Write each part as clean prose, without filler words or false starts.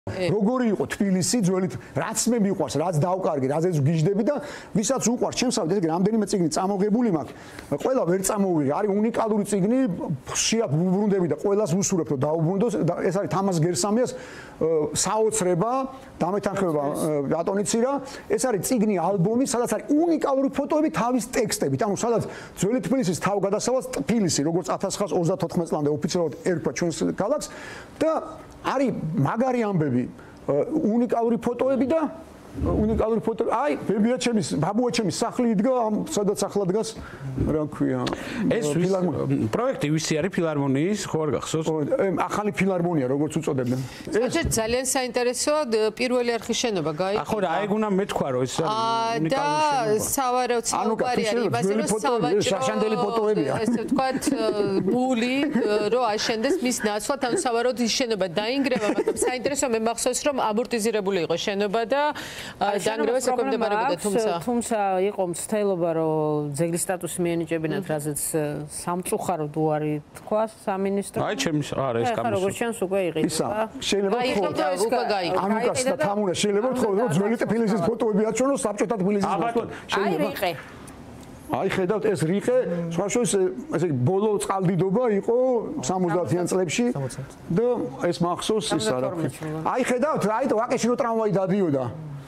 როგორი იყო თბილისი ძველი რაც მე მიყვარს რაც დავკარგი რაზეც გიждები და ვისაც უყვარს ჩემსავით ეს რამდენიმე წიგნი წამოღებული მაქვს ყველა ვერ წამოვიღე არის უნიკალური წიგნი ხშირად ვუბრუნდები და ყველას ვუსურებ რომ დაუბრუნდოს ეს არის თამას გერსამიას საოცრება დამეთანხმება ბატონიცირა ეს არის წიგნი ალბომი სადაც არის უნიკალური ფოტოები თავის ტექსტებით ანუ სადაც ძველი თბილისის თავგადასავალს თბილისი როგორც 1934 წლამდე ოფიციალურად ერქვა ჩვენს ქალაქს და არის მაგარი ამბები უნიკალური ფოტოები და უნიკალური ფოტო აი ბებია ჩემის ბაბუა ჩემის სახლი იდგა სადაც ახლა დგას რა ქვია ეს პროექტი ვისი არის ფილარმონიის ხო არ გახსოვს ახალი ფილარმონია როგორც უწოდებდნენ ეს ძალიან საინტერესოა პირველი არხის შენობა გაიგე ახლა რა ეგ უნდა მეთქვა რომ ეს უნიკალური და სავარაუდოდ საუბარი არის იმაზე რომ სავაჭრო ფოტოებია ესე ვთქვათ ბული რომ აშენდეს მის ნაცვლად ან სავარაუდოდ ის შენობა დაინგრევა მაგრამ საინტერესოა მე მახსოვს რომ ამორტიზირებული იყო შენობა და დანგრევას ეკონომდებარებოდა თუმცა იყო მცდელობა რომ ძეგლის სტატუსი მიენიჭებინათ რაზეც სამწუხაროდ უარი თქვა სამინისტრო აი ჩემს არა ეს გამოსა როგორც ჩანს უკვე იყიდება შეიძლება ამიკას და თამურა შეიძლება თქო რომ ძველი თბილისის ფოტოები აჩვენოს საბჭოთა თბილისის აი რიყე აი ხედავთ ეს რიყე სხვა შორის ესე იგი ბოლო წყალდიდობა იყო 70-იან წლებში და ეს მახსოვს ის არა აი ხედავთ აი ვაკეში რო ტრამვაი დადიოდა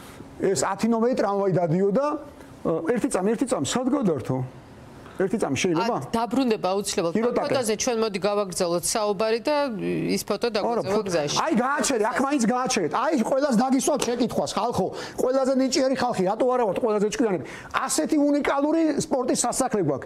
ეს 10 ნომერი ტრამვაი დადიოდა ერთი წამი სად გადართო ერთი წამი შეიძლება დაბრუნდება აუცილებლად ფოტოზე ჩვენ მოდი გავაგრძელოთ საუბარი და ის ფოტო დაგვეწევა გზაში აი გააჩერე აქ მაინც გააჩერეთ აი ყველას დაგისვათ შეკითხვას ხალხო ყველაზე ნიჭიერი ხალხი რატო არა ვართ ყველაზე ჭკვიანები ასეთი უნიკალური სპორტის სასახლე გვაქვს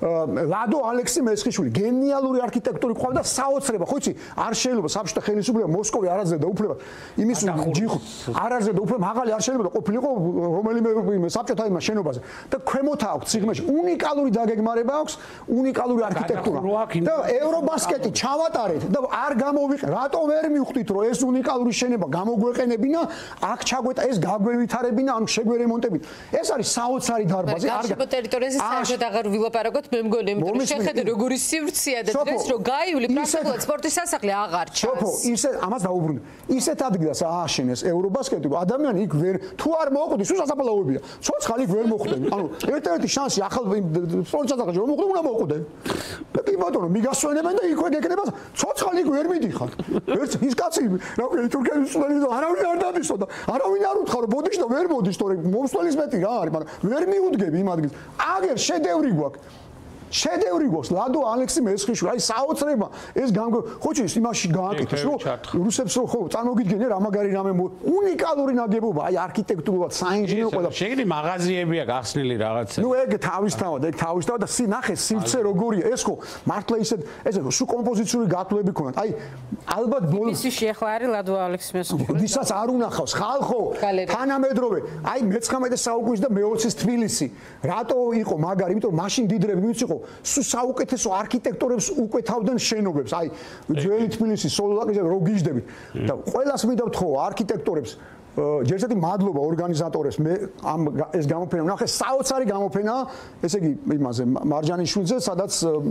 ლადო ალექსი მესხიშვილი გენიალური არქიტექტორი ყავდა საოცრება ხო იცი არ შეიძლება საბჭოთა ხელისუფლება მოსკოვი არ აძლევდა უფლება იმის ჯიხო არ აძლევდა უფლება მაღალი არ შეიძლება ყოფილიყო რომელიმე საბჭოთა იმას შენობაზე და ქვემოთა აქვს ციხეში უნიკალური გეგმარება აქვს უნიკალური არქიტექტურა და ევრობასკეტი ჩავატარეთ და არ გამოვიყ რატო ვერ მივხვდით რომ ეს უნიკალური შენება გამოგვეყენებინა აქ ჩაგვეტა ეს გაგვევითარებინა ან შეგვერემონტებით ეს არის საოცარი დარბაზი არ გარშემო ტერიტორიაზე საერთოდ აღარ ვილაპარაკოთ მე მგონი იმიტომ რომ შეხედე როგორი სივრცეა და დღეს რო გაივლი პრაქტიკულად სპორტის სასახლე აღარ ჩანს სოფო ისე ამას დაუბრუნდი ისეთ ადგილას ააშენეს ევრობასკეტი რომ ადამიანი იქ ვერ თუ არ მოყვდის თუ სასაფლაოებია ცოცხალი იქ ვერ მოხვდები ანუ ერთ-ერთი შანსი ახალ სპორტსასახლეში რომ მოხვდე უნდა მოხვდე და კი ბატონო მიგასვენებენ და იქვე გეკნება ცოცხალი იქ ვერ მიდიხარ ერთ ის კაცი რა ქვია თურქეთის წველი და არავინ არ დადისო და არავინ არ უთხრა რომ ბოდიშ და ვერ ბოდიშ თორე მომსვლის მეტი რა არის მაგრამ ვერ მიუდგები იმ ადგილს აგერ შედევრი გვაქვს შედევრი გვაქვს ლადო ალექსი მესხიშვილი აი საოცრება ეს ხოჭი იმაში გააკეთეს რომ რუსებს ხო წარმოგიდგენია რა მაგარი რამე უნიკალური ნაგებობა აი არქიტექტურულად საინჟინრო ყველა შეგიძლია მაღაზიებია გახსნილი რაღაცა ნუ ეგ თავისთავად და ნახე სივრცე როგორია ეს ხო მართლა ესე სულ კომპოზიციური გათვლები ქონათ აი ალბათ ბოლოსში ახლა არის ლადო ალექსი მესხიშვილი ვისაც არ უნახავს ხალხო თანამედროვე აი მე-19 საუკუნის და მე-20-ის თბილისი რატო იყო მაგარი იმიტომ რომ მაშინ დიდრები ვინც იყო საუკეთესო არქიტექტორებს უკვეთავდნენ შენობებს აი ძველი თბილისის სოლოლაკიზე რო გიждებით და ყველას მინდავთ ხო არქიტექტორებს ჯერ ერთი მადლობა ორგანიზატორებს მე ამ ეს გამოფენა ვნახე საოცარი გამოფენა ესე იგი იმაზე მარჯანიშვილზე სადაც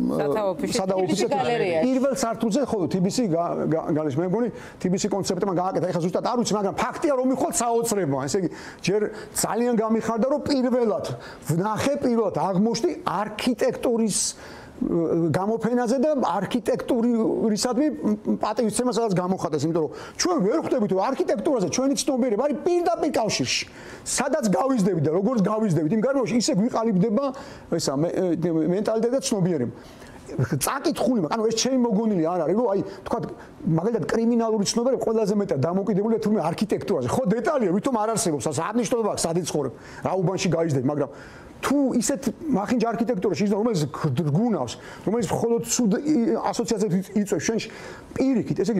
სადაოფისე პირველ სართულზე ხო TBC გალეს მე მგონი TBC კონცეპტმა გააკეთა ეხლა ზუსტად არ ვიცი მაგრამ ფაქტია რომ მიხვალ საოცრება ესე იგი ჯერ ძალიან გამიხარდა რომ პირველად ვნახე აღმოჩნდი არქიტექტურის გამოფენაზე და არქიტექტურისადმი პატივისცემა სადაც გამოხატეს, იმიტომ რომ ჩვენ ვერ ხვდებით რომ არქიტექტურაზე ჩვენი ცნობიერება არის პირდაპირ კავშირში. სადაც გავიზდებით და როგორც გავიზდებით, იმ გარკვეულში ისე გვიყალიბდება ესა მენტალიტეტი და ცნობიერება. წაკითხული, მაგრამ ეს ჩემი მოგონილი არ არის, რომ აი თქვა მაგალითად კრიმინალური ცნობიერება ყველაზე მეტად დამოკიდებულია თურმე არქიტექტურაზე. ხო დეტალია, ვითომ არ არსებობს, ასე აღნიშნულობა აქვს, სად იცხოვრებ, რა უბანში გაიზდები, მაგრამ თუ ისეთ მახინჯ არქიტექტურაში ისე რომელიც გუნავს, რომელიც მხოლოდ ცუდ ასოციაციებს იწვევს შენში პირიქით, ესე იგი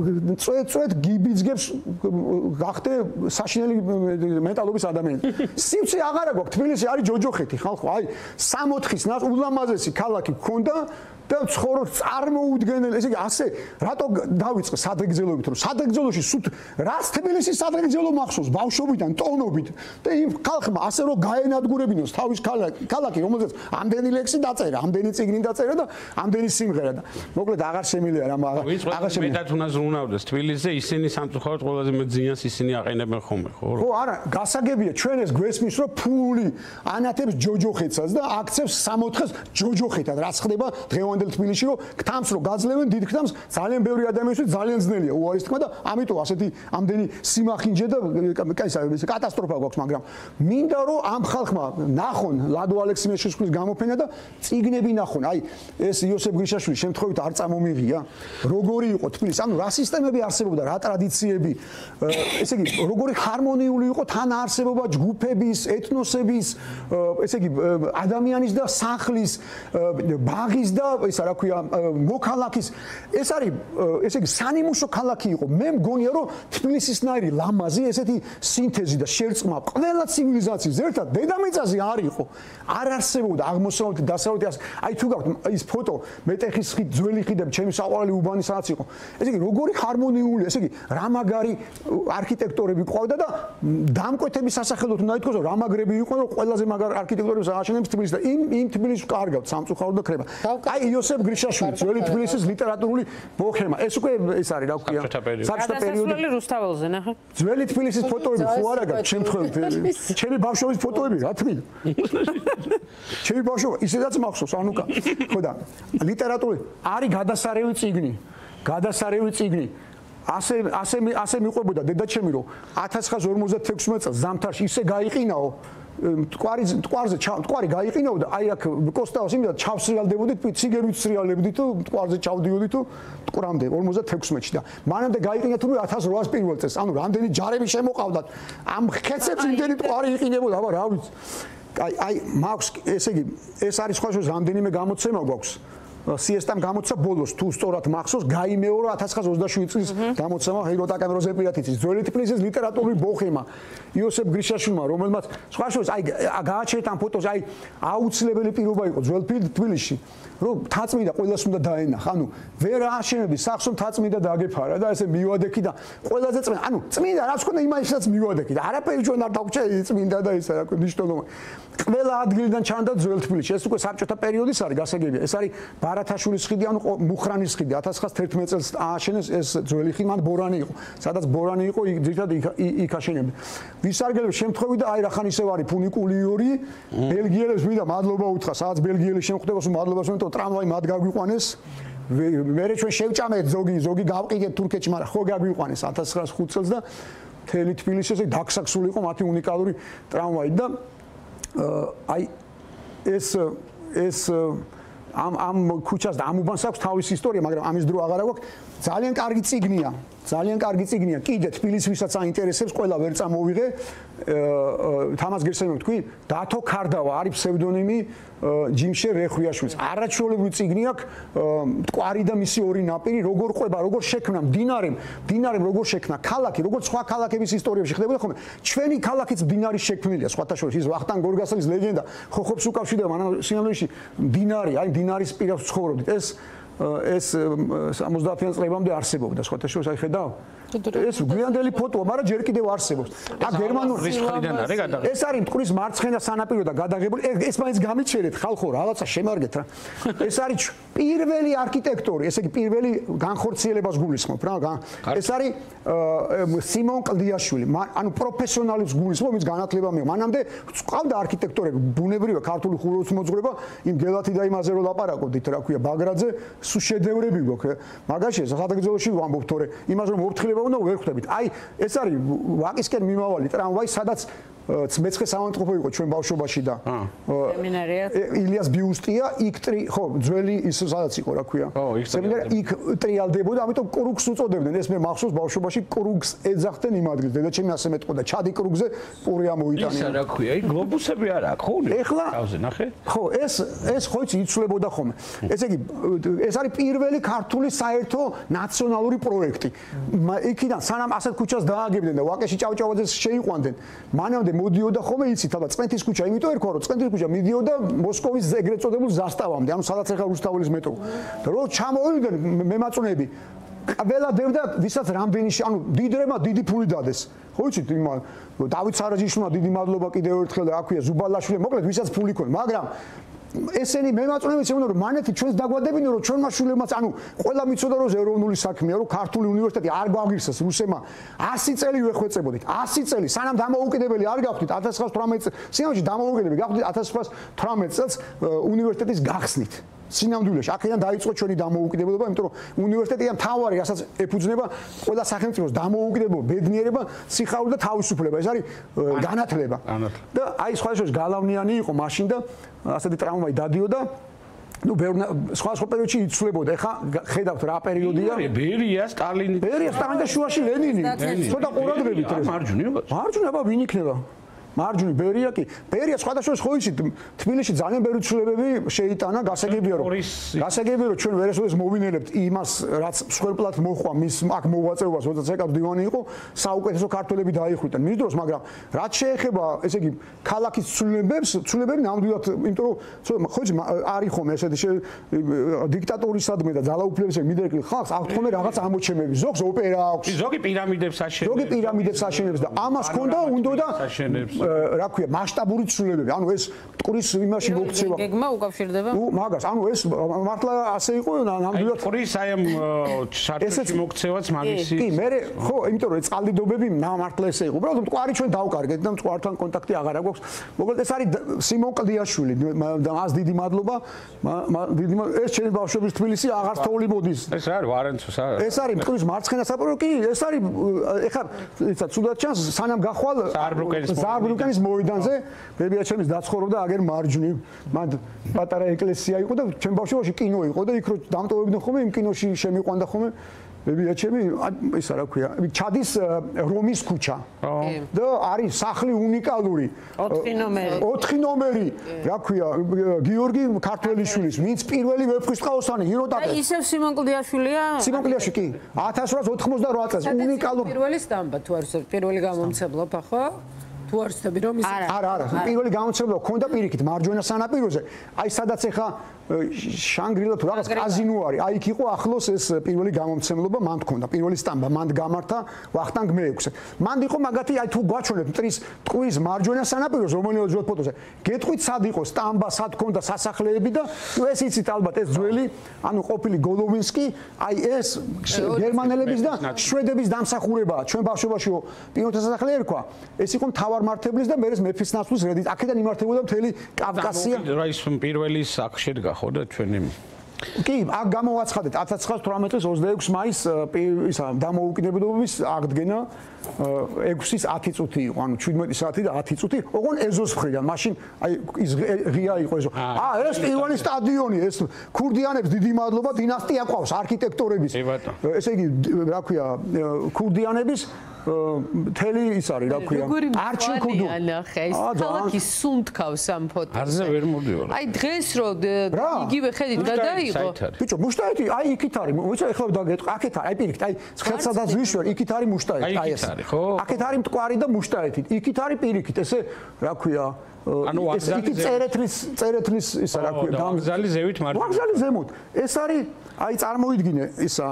წვეთ გიბიძგებს გახდე საშინელი მენტალობის ადამიანი. სივრცე აღარა გვაქვს, თბილისი არის ჯოჯოხეთი, ხალხო, აი 64-ის ულამაზესი ქალაქი გქონდა და ცხოვრობ წარმოუდგენელ, ესე იგი ასე რატო დავიწყე სადღეგრძელობით, რომ სადღეგრძელოში სულ რაც თბილისის სადღეგრძელო მახსოვს ბავშვობიდან, ტონობით და იმ ხალხმა ასე რომ გაენადგურებინოს თავის ქალაქი, რომელზეც ამდენი ლექსი დაწერა, ამდენი წიგნი დაწერა და ამდენი სიმღერა და მოკლედ აღარ შემიძლია რა აღარ შემიძლია. მეტად უნდა ზრუნავდეს თბილისზე, ისინი სამწუხაროდ ყველაზე მეტ ზიანს ისინი აყენებენ ხოლმე, ხო? ხო, არა, გასაგებია, ჩვენ ეს გვესმის, რომ ფული ანათებს ჯოჯოხეთსაც და აქცევს 60-ს ჯოჯოხეთად, რაც ხდება დღევანდელ თბილისში, რომ გთამს რომ გაძლევენ დიდ გთამს, ძალიან ბევრი ადამიანისთვის ძალიან ძნელია უარის თქმა და ამიტომ ასეთი ამდენი სიმახინჯე და კატასტროფა გვაქვს, მაგრამ მინდა რომ ამ ხალხმა ნახონ ლადო ალექსიევიჩის გამოფენა და წიგნები ნახონ. აი, ეს იოსებ გრიშაშვილის შემთხვევით არ წამომიღია, როგორი იყო თბილისი, ანუ რა სისტემები არსებობდა, რა ტრადიციები, ესე იგი, როგორი ჰარმონიული იყო თანაარსებობა ჯგუფების, ეთნოსების, ესე იგი, ადამიანის და სახლის, ბაღის და ისა რა ქვია, მოქალაქის. ეს არის, ესე იგი, სანიმუშო ქალაქი იყო. მე მგონია, რომ თბილისისნაირი ლამაზი, ესეთი სინთეზი და შერწყმა ყველა ცივილიზაციის ერთად დედამიწაზე არ იყო. არ არსებობდა აღმოსავლეთი, დასავლეთი. აი თუ გაქვთ ის ფოტო, მეტეხის ხიდ, ძველი ხიდები, ჩემი საყვარელი უბანი სადაც იყო. ესე იგი, როგორი ჰარმონიული, ესე იგი, რა მაგარი არქიტექტორები ყავდა და დამკვეთების სასახელოდ უნდა ითქვას, რომ რა მაგრები იყო, რომ ყველაზე მაგარ არქიტექტორებს ააშენებს თბილისს და იმ თბილისს კარგავთ სამწუხაროდ და ქრება. აი იოსებ გრიშაშვილი, ძველი თბილისის ლიტერატურული ბოჰემა. ეს უკვე ეს არის, რა ვქვია, საბჭოთა პერიოდი. რუსთაველზე ნახე. ძველი თბილისის ფოტოები ხო არა გაქვს შემთხვევით. ჩემი ბავშვობის ფოტოები რა თქმა. ჩემი ბავშვობა ისედაც მახსოვს, ანუკა. ხო და ლიტერატურული არის გადასარევი წიგნი. გადასარევი წიგნი. ასე მიყვებოდა დედაჩემი, რომ 1956 წელს ზამთარში ისე გაიყინაო, მტკვარი გაიყინაო და აი აქ კოსტაოს იმედად ჩავსრიალდებოდით, ციგერით სრიალებდით თუ მტკვარზე ჩავდიოდით თუ მტკვრამდე 56-ში და მანამდე გაიყინა თუ 1801 წელს, ანუ რამდენი ჯარები შემოყავდათ, ამ ხეცებს იმდენი მტკვარი იყინებოდა, აბა რა ვიცი. აი მაქვს, ესე იგი, ეს არის სხვა შორის რამდენიმე გამოცემა გვაქვს. სიესტამ გამოცდა ბოლოს თუ სწორად მახსოვს გაიმეორა 1927 წლის გამოცემა ჰეიროტაკან როზეპირათიცის ძველი თბილისის ლიტერატურული ბოჰემა იოსებ გრიშაშვილმა რომელმაც სხვა შორის აი გააჩერეთ ამ ფოტოზე აი აუცილებელი პირობა იყო ძველ თბილისში რომ თაწმიდა ყველას უნდა დაენახა ანუ ვერ ააშენებდი სახს რომ თაწმიდა დაგეფარა და ესე მივადექი და ყველაზე წმინდა ანუ წმინდა რაც ხონდა იმაისაც მივადექი და არაფერი ჩვენ არ დაგვჭა წმინდა და ისა რა ქვია ნიშნულოვანი ყველა ადგილიდან ჩანდა ძველ თბილისში ეს უკვე საბჭოთა პერიოდის არის გასაგებია ეს არის ბარათაშვილის ხიდი ანუ მუხრანის ხიდი 1911 წელს ააშენეს ეს ძველი ხიდი მან ბორანი იყო სადაც ბორანი იყო ძირითადად იქ აშენებდნენ ვისარგებლებ შემთხვევით და აი რახან ისევ არის ფუნიკულიური ბელგიელებს მინდა მადლობა უთხრა სადაც ბელგიელი შემხვდებას მადლობას უთხრა ტრამვაი მათ გაგვიყვანეს მერე ჩვენ შევჭამეთ ზოგი გავყიდეთ თურქეთში მაგრამ ხო გაგვიყვანეს 1905 წელს და მთელი თბილისი ესე დაქსაქსული იყო მათი უნიკალური ტრამვაით და აი ეს ამ ქუჩას და ამ უბანს აქვს თავისი ისტორია მაგრამ ამის დრო აღარ აქვს ძალიან კარგი წიგნია კიდე თბილისისაც აინტერესებს ყველა ვერ წამოვიღე თამას გესმენთ თქვი დათო ქარდავა არის ფსევდონიმი ჯიმშე რეხვიაშვილის არაჩვეულებრივი წიგნი აქვს მტკვარი და მისი ორი ნაპირი როგორ ყვება როგორ შექმნა მდინარემ როგორ შექმნა ქალაქი როგორ სხვა ქალაქების ისტორიებში ხდებოდა ხოლმე ჩვენი ქალაქიც მდინარის შექმნილია სხვათა შორის ის ვახტანგ გორგასალის ლეგენდა ხოხობს უკავშირდება მანამ სინამდვილეში მდინარი აი მდინარის პირას ცხოვრობდით ეს 70-იან წლებამდე არსებობდა სხვათა შორის აი ხედავ ეს გვიანდელი ფოტოა, მაგრამ ჯერ კიდევ არსებობს. აქ გერმანული მხრიდან არის გადაღებული. ეს არის მტკვრის მარცხენა სანაპირო და გადაღებული. ეს მაინც გამიჩერეთ ხალხო, რაღაცა შემარგეთ რა. ეს არის პირველი არქიტექტორი, ესე იგი პირველი განხორციელებას გულისხმობ რა. ეს არის სიმონ კლდიაშვილი, ანუ პროფესიონალის გულისხმობ, ვინც განათლება მიიღო. მანამდე ყავდა არქიტექტორები, ბუნებრივია ქართული ხუროთმოძღვრება, იმ გელათი და იმაზე რო ლაპარაკობდით, რა ქვია, ბაგრაძე, სუ შედევრები გვაქვს. მაგაში სადღეგრძელოში ვამბობ, თორე იმას რომ მოფრთხილება უნდა ვერ ხვდებით. აი, ეს არის ვაკისკენ მიმავალი ტრამვაი, სადაც მეცხრე სამონტყოფო იყო ჩვენ ბავშვობაში და სემინარია ილიას ბიუსტია იქ ხო ძველი ის სადაც იყო რა ქვია სემინარია იქ ტრიალდებოდა ამიტომ კრუგს უწოდებდნენ ეს მე მახსოვს ბავშვობაში კრუგს ეძახდნენ იმ ადგილს დედაჩემი ასე მეტყოდა ჩადი კრუგზე პური ამოიტანია ისა რა ქვია იქ გლობუსები არა აქვს ხო ეხლა თავზე ნახე ხო ეს ხო იცვლებოდა ხოლმე ესე იგი ეს არის პირველი ქართული საერთო ნაციონალური პროექტი იქიდან სანამ ასეთ ქუჩას დააგებდნენ და ვაკეში ჭავჭავაძეს შეიყვანდნენ მანამდე მოდიოდა ხოლმე იცით, აბა წმენთის ქუჩა, იმიტომ ერქვა, რომ წმენთის ქუჩა მიდიოდა მოსკოვის ეგრეთ წოდებულ ზასტავამდე, ანუ სადაც ახლა რუსთაველის მეტრო. და რო ჩამოვიდნენ მემაწონეები, ყველა დევდა, ვისაც რამდენი, ანუ დიდრემა დიდი ფული დადეს. ხო იცით, დავით სარაჯიშვილმა დიდი მადლობა კიდევ ერთხელ, რა ქვია, ზუბალაშვილი, მოკლედ ვისაც ფული ქონდა, მაგრამ ესენი მემაწონეებიც ემონა რომ მანეთი ჩვენს დაგვადებინო რომ ჩვენმა შვილებმაც ანუ ყველა მიცოდა რომ ეროვნული საქმეა რომ ქართული უნივერსიტეტი არ გვაგვირსეს რუსებმა 100 წელი ვეხვეწებოდით 100 წელი სანამ დამოუკიდებელი არ გავხდით 1918 სინამდვილეში დამოუკიდებელი გავხდით 1918 წელს უნივერსიტეტის გახსნით სინამდვილეში აქედან დაიწყო ჩვენი დამოუკიდებლობა იმიტომ რომ უნივერსიტეტია მთავარი რასაც ეფუძნება ყველა სახელმწიფოს დამოუკიდებლობა ბედნიერება სიხარული და თავისუფლება ეს არის განათლება და აი სხვადასხვა გალავნიანი იყო მაშინ და ასეთი ტრამვაი დადიოდა ну სხვა პერიოდში იცვლებოდა ეხა ხედავთ რა პერიოდია ბერია სტალინი და შუაში ლენინი ცოტა ყურადღებით ეს მარჯვნივ აბა ვინ იქნება მარჯვნივ ბერია კი ბერია სხვადასხვა ხო იცით თბილისში ძალიან ბევრი ცვლილებები შეიტანა გასაგებია რომ ჩვენ ვერასოდეს მოვინერებთ იმას რაც მსხვერპლად მოხვა მის აქ მოღვაწეობას როდესაც ეკავ დივანი იყო საუკეთესო ქართველები დაიხვრიტან მის დროს მაგრამ რაც შეეხება ესე იგი ქალაქის ცვლილებები ნამდვილად იმიტომ რომ ხო იცით არის ხომ ესეთი დიქტატორისადმი და ძალაუფლებისადმი მიდერეკილ ხალხს აქვს ხომ რაღაც ამოჩემები ზოგს ოპერა აქვს ზოგი პირამიდებს აშენებს და ამას ჰქონდა უნდა რა ქვია მასშტაბური ცვლილებები ანუ ეს ტყურის იმაში მოქცევა გეგმა უკავშირდება მაგას ანუ ეს მართლა ასე იყო ნამდვილად ტყურის აი ამ შარტში მოქცევაც მაგისი კი მე ხო იმიტომ რომ ეს წყალდიდობები მართლა ესე იყო უბრალოდ მტკვარი ჩვენ დავკარგეთ და მტკვართან კონტაქტი აღარ აქვს მოკლედ ეს არის სიმონ კლდიაშვილი და მას დიდი მადლობა ეს ჩემი ბავშვების თბილისი აღარ თოვლი მოდის ეს არის ვარენცოს ეს არის მტკვრის მარცხენა საპორტო კი ეს არის ეხლა იცით სულად ჩანს სანამ გახვალ ზარბრუკენის მოედანზე ბებია ჩემის დაცხოვრობდა აგერ მარჯვნივ მან პატარა ეკლესია იყო და ჩემ ბავშვობაში კინო იყო და იქ რო დამტოვებდნენ ხოლმე იმ კინოში შემიყვანდა ხოლმე ბებია ჩემი ისა რა ქვია ჩადის რომის ქუჩა და არის სახლი უნიკალური 4 ნომერი რა ქვია გიორგი ქართველიშვილის ვინც პირველი ვეფხისტყაოსანი ჰიროტატე ისევ სიმონ კლდიაშვილია სიმონ კლდიაშვილი კი 1898 წელს უნიკალური პირველი სტამბა თუ არის პირველი გამომცემლობა ხო თუ არ ვცდები რომ ის არა პირველი გამოცემლობა ქონდა პირიქით მარჯვენა სანაპიროზე აი სადაც ეხა შანგრილა თუ რაღაც კაზინო არის აი იქ იყო ახლოს ეს პირველი გამომცემლობა მან თქონდა პირველი სტამბა მან გამართა ვახტანგ მე-6-ზე მან იყო მაგათი აი თუ გვაჩვენებთ ტყუის მარჯვენა სანაპიროზე რომელიღაც ძველ ფოტოზე გეტყვით სად იყო სტამბა სად ქონდა სასახლეები და ეს იცით ალბათ ეს ძველი ანუ ყოფილი გოლოვინსკი აი ეს გერმანელების და შვედების დამსახურებაა ჩვენ ბავშვობაშიო პიონთა სასახლე ერქვა ეს იყო მთავარმართებლის და მერე მეფის ნაცვლის რედით აქედან იმართებოდა მთელი კავკასია რა ის პირველი აქ შედგა ხო და ჩვენი კი აქ გამოვაცხადეთ 1918 წლის 26 მაისს ისა დამოუკიდებლობის აღდგენა 6-ის 10 წუთი იყო ანუ 17 საათი და 10 წუთი ოღონ ეზოს მხრიდან მაშინ აი ის ღია იყო ეზო ეს პირველი სტადიონი ეს ქურდიანებს დიდი მადლობა დინასტია ყავს არქიტექტორების ესე იგი რა ქვია ქურდიანების თელი ის არის რა ქვია არჩილ ქურდიანი ახლა ეს ქალაქი სუნთქავს ამ ფოტოს არზე ვერ მოდიო აი დღეს რო იგივე ხედით გადაიღო ბიჭო მუშტაეთი აი იქით არის ვიცი ეხლა დაგეტყვი აქეთ არის აი პირიქით აი ცხელსადაც ვიშვერ იქით არის მუშტაეთი აი ეს აქეთ არის მტკვარი და მუშტაეთი იქით არის პირიქით ესე რა ქვია ანუ იქით წერეთლის ისა რა ქვია ვაგზალი ზევით მარჯვნივ ვაგზალი ზემოთ ეს არის აი წარმოიდგინე ისა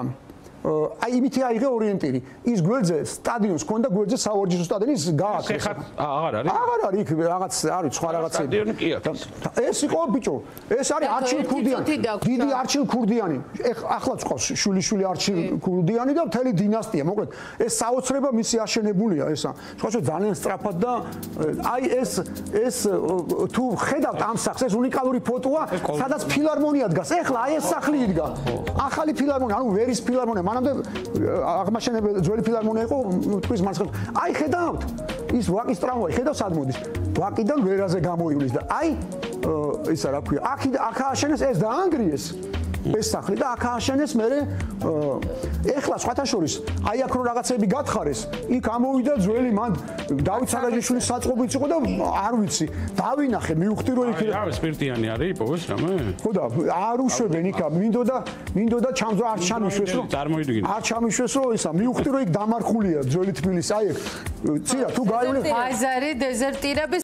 აი იმითი აიღე ორიენტირი ის გვერდზე სტადიონს ქონდა გვერდზე საوارჯიშო სტადიონი ის გააკეთეს აღარ არის იქ რაღაც არის სხვა რაღაცები სტადიონი კი აქვს ეს იყო ბიჭო ეს არის არჩილ ქურდიანი დიდი არჩილ ქურდიანი ახლაც ყავს შვილიშვილი არჩილ ქურდიანი და მთელი დინასტია მოკლედ ეს საოცრება მისი აშენებულია ესა სხვა ძალიან სწრაფად და აი ეს თუ ხედავთ ამ სახს ეს უნიკალური ფოტოა სადაც ფილარმონია დგას ეხლა აი ეს სახლი იდგა ახალი ფილარმონია ანუ ვერის ფილარმონია მანამდე აღმაშენებელი ძველი ფილარმონია იყო ტყვის მარცხენა აი ხედავთ ის ვაკის ტრამვაი ხედავ სად მოდის ვაკიდან ვერაზე გამოივლის და აი ისა რა ქვია აქ ააშენეს ეს დაანგრიეს ეს სახლი და აქ ააშენეს მე ეხლა სხვათა შორის აი აქ რო რაღაცები გათხარეს იქ ამოვიდა ძველი მან დავით სარაჯიშვილის საწყობიც იყო და არ ვიცი დავინახე მივხვდი რომ იქ რა სპირტიანი არის იპოვეს რამე ხო და არ უშვებენ იქა მინდოდა ჩამძო არ ჩამიშვეს რომ წარმოიდგინე არ ჩამიშვეს რომ ისა მივხვდი რომ იქ დამარხულია ძველი თბილისი აი ეგ ცირა თუ გაივლე ბაზარი დეზერტირების